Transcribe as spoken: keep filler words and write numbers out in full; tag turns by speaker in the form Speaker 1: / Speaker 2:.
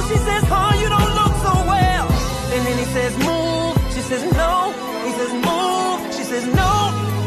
Speaker 1: She says, oh, you don't look so well. And then he says, move. She says, no. He says, move. She says, no.